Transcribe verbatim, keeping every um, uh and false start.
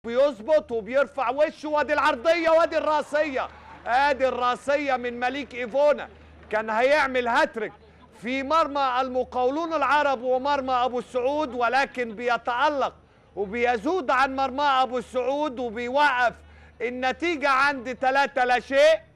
بيظبط وبيرفع وشه. وادي العرضيه وادي الراسيه، ادي الراسيه من مليك ايفونا. كان هيعمل هاتريك في مرمى المقاولون العرب ومرمى ابو السعود، ولكن بيتألق وبيزود عن مرمى ابو السعود وبيوقف النتيجه عند ثلاثة لا شيء.